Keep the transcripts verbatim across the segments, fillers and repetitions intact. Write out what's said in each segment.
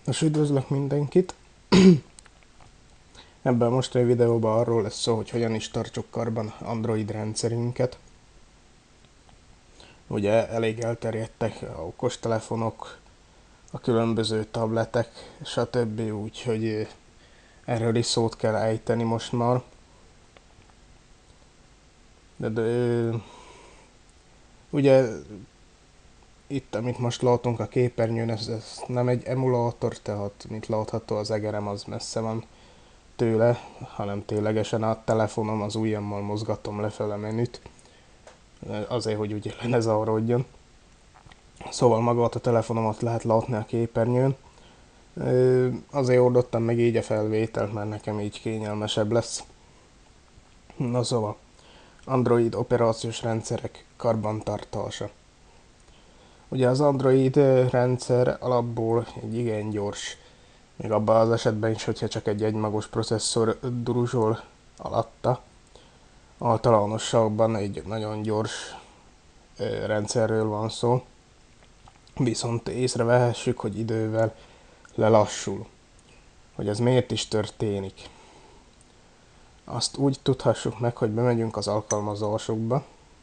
Nos, üdvözlök mindenkit! Ebben a mostani videóban arról lesz szó, hogy hogyan is tartsuk karban Android rendszerünket. Ugye elég elterjedtek a okostelefonok, a különböző tabletek, stb. Úgyhogy erről is szót kell ejteni most már. De, de ugye itt, amit most látunk a képernyőn, ez, ez nem egy emulátor, tehát mint látható az egerem az messze van tőle, hanem ténylegesen a telefonom az ujjammal mozgatom lefele menüt, azért, hogy ugye ne zavarodjon. Szóval magát a telefonomat lehet látni a képernyőn. Azért oldottam meg így a felvételt, mert nekem így kényelmesebb lesz. Na szóval, Android operációs rendszerek karbantartása. Ugye az Android rendszer alapból egy igen gyors, még abban az esetben is, hogyha csak egy egymagos processzor duruzsol alatta. Általánosságban egy nagyon gyors rendszerről van szó, viszont észrevehessük, hogy idővel lelassul. Hogy ez miért is történik. Azt úgy tudhassuk meg, hogy bemegyünk az alkalmazásokba,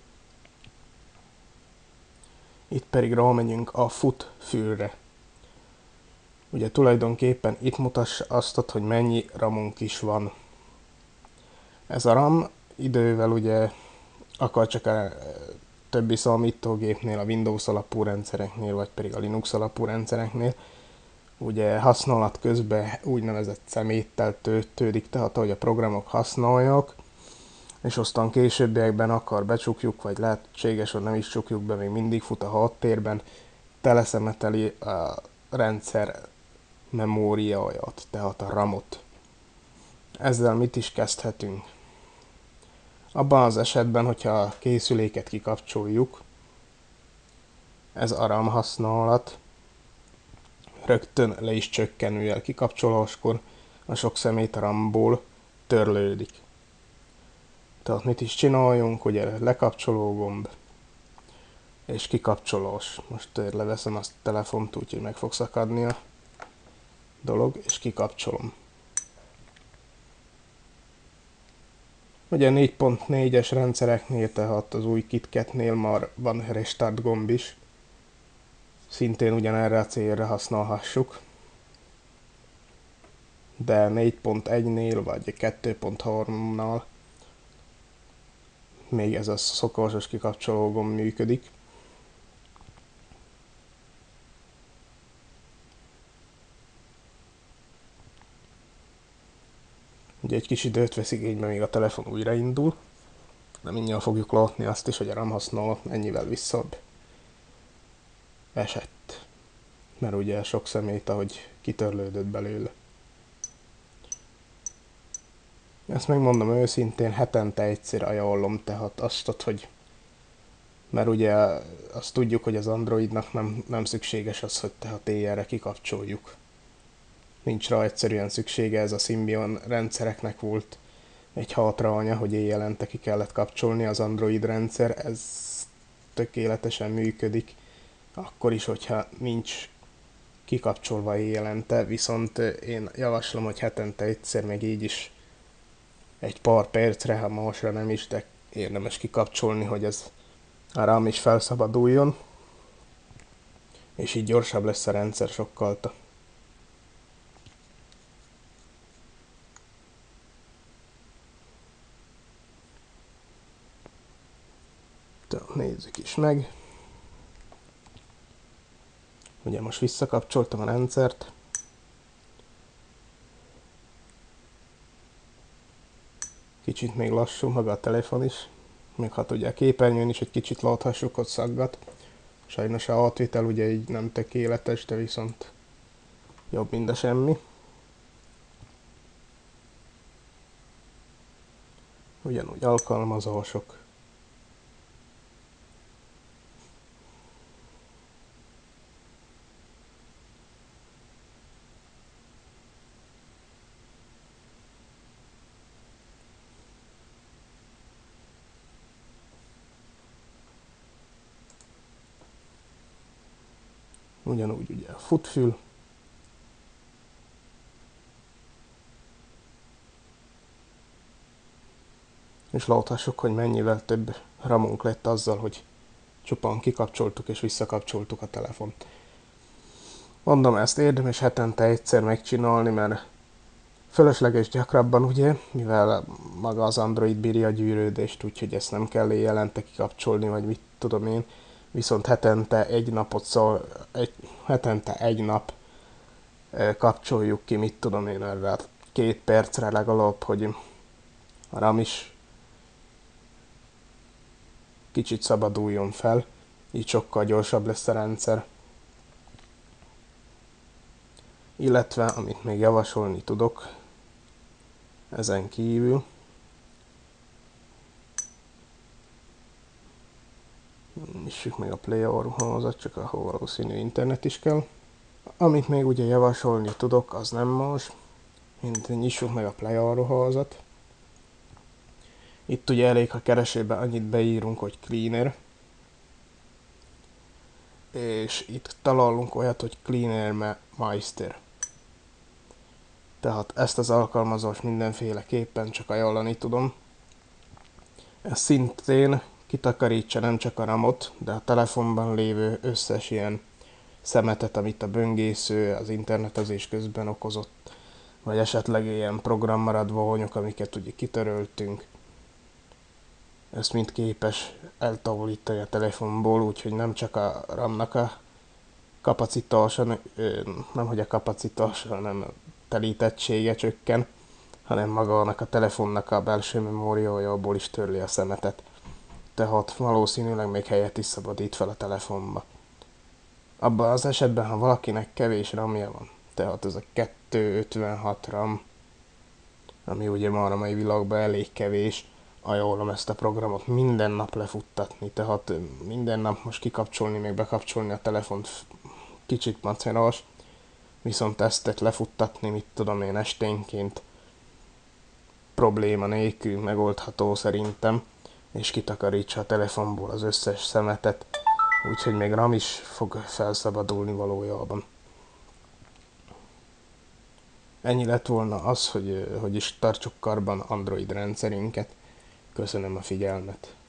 itt pedig rámegyünk a fut fülre. Ugye tulajdonképpen itt mutassa azt, hogy mennyi ramunk is van. Ez a RAM idővel ugye akár csak a többi számítógépnél, a Windows alapú rendszereknél, vagy pedig a Linux alapú rendszereknél, ugye használat közben úgynevezett szeméttel töltődik, tehát ahogy a programok használják, és aztán későbbiekben akar becsukjuk, vagy lehetséges, hogy nem is csukjuk be, még mindig fut a háttérben, teleszemeteli a rendszer memóriáját, tehát a ramot. Ezzel mit is kezdhetünk? Abban az esetben, hogyha a készüléket kikapcsoljuk, ez a RAM használat rögtön le is csökken, mivel kikapcsoláskor a sok szemét a RAM-ból törlődik. Tehát mit is csináljunk, ugye lekapcsoló gomb és kikapcsolós. Most leveszem azt a telefont, úgyhogy meg fog szakadni a dolog, és kikapcsolom. Ugye négy pont négyes rendszereknél, tehát az új KitKatnél már van restart gomb is. Szintén ugyanerre a célra használhassuk. De négy pont egynél vagy kettő pont háromnál még ez a szokásos kikapcsoló gomb működik. Ugye egy kis időt vesz igénybe, még a telefon újraindul, de mindjárt fogjuk látni azt is, hogy a RAM használat ennyivel visszabb esett. Mert ugye sok szemét, ahogy kitörlődött belőle. Ezt megmondom őszintén, hetente egyszer ajánlom, tehát azt, hogy mert ugye azt tudjuk, hogy az Androidnak nem, nem szükséges az, hogy tehát éjjelre kikapcsoljuk. Nincs rá egyszerűen szüksége, ez a Symbian rendszereknek volt egy hátránya, hogy éjjelente ki kellett kapcsolni az Android rendszer, ez tökéletesen működik, akkor is, hogyha nincs kikapcsolva éjjelente, viszont én javaslom, hogy hetente egyszer, meg így is egy pár percre, ha másra nem is, de érdemes kikapcsolni, hogy ez a RAM is felszabaduljon, és így gyorsabb lesz a rendszer sokkal. Nézzük is meg. Ugye most visszakapcsoltam a rendszert. Kicsit még lassú maga a telefon is. Még hát ugye a képernyőn is egy kicsit láthassuk, hogy szaggat. Sajnos a átvitel ugye így nem tökéletes, de viszont jobb, mint a semmi. Ugyanúgy alkalmazások. Ugyanúgy ugye a futfül. és láthassuk, hogy mennyivel több ramunk lett azzal, hogy csupán kikapcsoltuk és visszakapcsoltuk a telefont. Mondom, ezt érdemes hetente egyszer megcsinálni, mert fölösleges gyakrabban, ugye, mivel maga az Android bírja a gyűrődést, úgyhogy ezt nem kell éjjelente kikapcsolni, vagy mit tudom én. Viszont hetente egy napot szól, egy, hetente egy nap e, kapcsoljuk ki, mit tudom én, erre két percre legalább, hogy a RAM is kicsit szabaduljon fel, így sokkal gyorsabb lesz a rendszer. Illetve, amit még javasolni tudok, ezen kívül, nyissuk meg a Play áruházat, csak ahol valószínű internet is kell. Amit még ugye javasolni tudok, az nem más, mint nyissuk meg a Play áruházat. Itt ugye elég, ha keresőben annyit beírunk, hogy cleaner, és itt találunk olyat, hogy Cleaner Meister. Tehát ezt az alkalmazást mindenféleképpen csak ajánlani tudom. Ez szintén kitakarítsa nem csak a ramot, de a telefonban lévő összes ilyen szemetet, amit a böngésző, az internetezés közben okozott, vagy esetleg ilyen programmaradványok, amiket ugye kitöröltünk. Ezt mind képes eltávolítani a telefonból, úgyhogy nem csak a ramnak a kapacitása, nem hogy a kapacitása, hanem a telítettsége csökken, hanem magának a telefonnak a belső memóriájából is törli a szemetet. Tehát valószínűleg még helyet is szabadít fel a telefonba. Abban az esetben, ha valakinek kevés ramja van, tehát ez a kétszázötvenhat RAM, ami ugye már a mai világban elég kevés, ajánlom ezt a programot minden nap lefuttatni, tehát minden nap most kikapcsolni, még bekapcsolni a telefont kicsit macerás, viszont ezt lefuttatni, mit tudom én, esténként probléma nélkül megoldható szerintem, és kitakarítsa a telefonból az összes szemetet, úgyhogy még RAM is fog felszabadulni valójában. Ennyi lett volna az, hogy, hogy is tartsuk karban Android rendszerünket. Köszönöm a figyelmet!